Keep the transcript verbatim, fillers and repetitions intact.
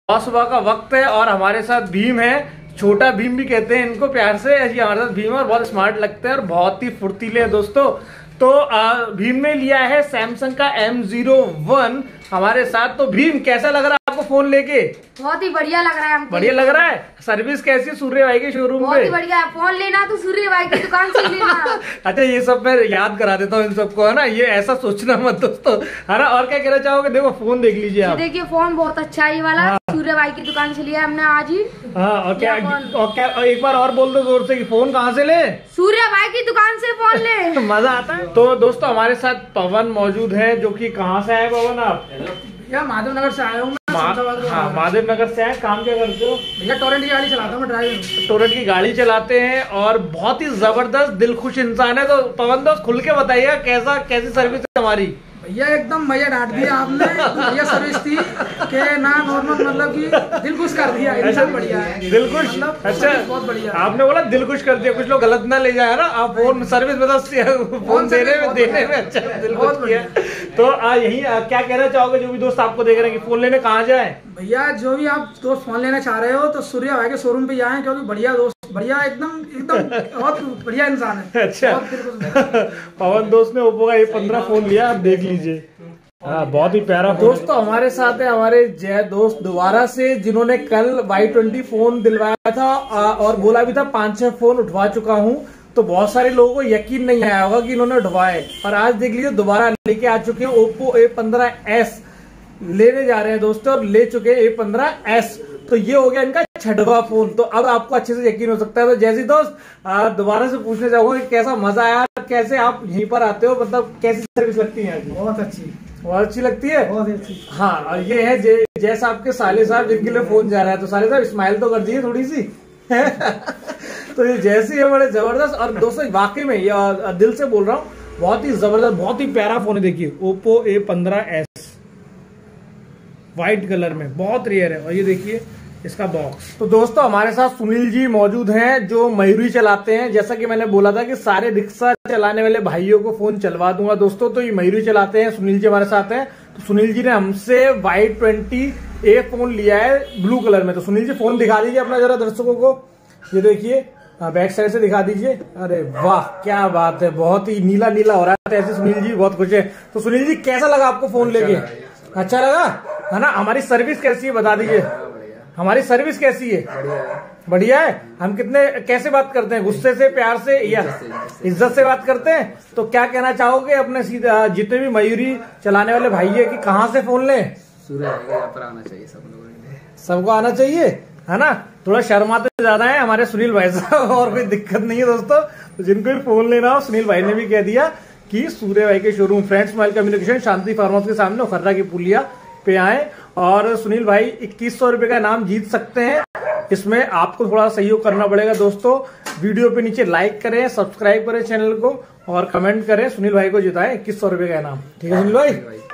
सुबह का वक्त है और हमारे साथ भीम है, छोटा भीम भी कहते हैं इनको प्यार से। ऐसे हमारे साथ भीम है और बहुत स्मार्ट लगते हैं और बहुत ही फुर्तीले हैं दोस्तों। तो भीम ने लिया है सैमसंग का एम जीरो वन हमारे साथ। तो भीम कैसा लग रहा है आपको फोन लेके? बहुत ही बढ़िया लग रहा है हमको। बढ़िया लग रहा है। सर्विस कैसी सूर्य भाई के शोरूम पे? बहुत ही बढ़िया है। फोन लेना तो सूर्य भाई की दुकान से लेना। अच्छा ये सब मैं याद करा देता हूँ इन सबको, है ना, ये ऐसा सोचना मत दोस्तों, है ना। और क्या कहना चाहोगे? देखो फोन देख लीजिए आप। देखिए फोन बहुत अच्छा है ये वाला। हाँ। सूर्य भाई की दुकान से लिया हमने आज ही। हाँ और क्या, और क्या एक बार और बोल दो जोर से कि फोन कहाँ से ले? सूर्य भाई की दुकान से फोन ले। मजा आता है। तो दोस्तों हमारे साथ पवन मौजूद है, जो कि कहाँ से आए पवन आप? भैया महादेव नगर से आया हूँ। हाँ महादेव नगर से आए। काम क्या करते हो? भैया टोरेंट की गाड़ी चलाता हूँ, ड्राइवर। टोरेंट की गाड़ी चलाते हैं और बहुत ही जबरदस्त दिलखुश इंसान है। तो पवन दोस्त खुल के बताइएगा कैसा कैसी सर्विस है हमारी? भैया एकदम मजा डांट दिया आपने। भैया सर्विस थी के ना नॉर्मल, मतलब कि दिल खुश कर दिया। अच्छा बढ़िया है, दिल खुश। मतलब अच्छा बहुत बढ़िया। आपने बोला दिल खुश कर दिया, कुछ लोग गलत ना ले जाए ना। आप फोन सर्विस मतलब फोन देने में देने में अच्छा दिल खुश किया। तो आ, यही आ, क्या कहना चाहोगे जो भी दोस्त आपको देख रहे हैं कि फोन लेने कहाँ जाए? भैया जो भी आप दोस्त फोन लेना चाह रहे हो तो सूर्य भाई के शोरूम पे जाएं, क्योंकि बढ़िया दोस्त, बढ़िया एकदम एकदम बहुत बढ़िया इंसान है। अच्छा पवन दोस्त ने ओप्पो का ए पंद्रह फोन लिया, आप देख लीजिए। हाँ बहुत ही प्यारा दोस्तों। हमारे साथ है हमारे जय दोस्त दोबारा से, जिन्होंने कल वाई ट्वेंटी फोन दिलवाया था और बोला भी था पांच छह फोन उठवा चुका हूँ। तो बहुत सारे लोगों को यकीन नहीं आया होगा कि इन्होंने उठवाए, और आज देख लीजिए दोबारा लेके आ चुके हैं ओप्पो ए पंद्रह एस लेने जा रहे हैं दोस्तों, और ले चुके हैं ए पंद्रह एस। तो ये हो गया इनका छठवां फोन। तो अब आपको अच्छे से यकीन हो सकता है। तो जैसी दोस्त दोबारा से पूछना चाहूंगा कि कैसा मजा आया, कैसे आप यहीं पर आते हो, मतलब कैसी सर्विस लगती है? बहुत अच्छी, बहुत अच्छी लगती है, बहुत अच्छी। हाँ और ये है जै, जैसा आपके साले साहब जिनके लिए फोन जा रहा है। तो साले साहब स्माइल तो कर दीजिए थोड़ी सी। तो ये जैसी है बड़े जबरदस्त। और दोस्तों वाकई में ये दिल से बोल रहा हूँ, बहुत ही जबरदस्त, बहुत ही प्यारा फोन है। देखिए ओप्पो ए पंद्रह एस व्हाइट कलर में, बहुत रेयर है। और ये देखिए इसका बॉक्स। तो दोस्तों हमारे साथ सुनील जी मौजूद हैं, जो मयूरी चलाते हैं। जैसा कि मैंने बोला था कि सारे रिक्शा चलाने वाले भाइयों को फोन चलवा दूंगा दोस्तों, तो ये मयूरी चलाते हैं। सुनील जी हमारे साथ हैं। तो सुनील जी ने हमसे वाई ट्वेंटी ए फोन लिया है ब्लू कलर में। तो सुनील जी फोन दिखा दीजिए अपना जरा दर्शकों को। ये देखिए बैक साइड से दिखा दीजिए। अरे वाह क्या बात है, बहुत ही नीला नीला हो रहा है। ऐसे सुनील जी बहुत खुश है। तो सुनील जी कैसा लगा आपको फोन लेके? अच्छा लगा है ना। हमारी सर्विस कैसी है बता दीजिए। हमारी सर्विस कैसी है? बढ़िया है। हम कितने कैसे बात करते हैं, गुस्से से, प्यार से या इज्जत से बात करते हैं? तो क्या कहना चाहोगे अपने सीधा जितने भी मयूरी चलाने वाले भाई है कि कहाँ से फोन लें? सूर्य यहाँ पर आना चाहिए सब लोगों ने, सबको आना चाहिए, है ना। थोड़ा शर्माते ज्यादा है हमारे सुनील भाई साहब, और कोई दिक्कत नहीं है दोस्तों। तो जिनको भी फोन लेना हो, सुनील भाई ने भी कह दिया कि सूर्य भाई के showroom friends smile communication Shanti farm house के सामने खर्रा की पुलिया पे आए। और सुनील भाई इक्कीस सौ रुपए का इनाम जीत सकते हैं। इसमें आपको थोड़ा सहयोग करना पड़ेगा दोस्तों। वीडियो पे नीचे लाइक करें, सब्सक्राइब करें चैनल को और कमेंट करें, सुनील भाई को जिताएं इक्कीस सौ रुपए का इनाम। ठीक है सुनील भाई?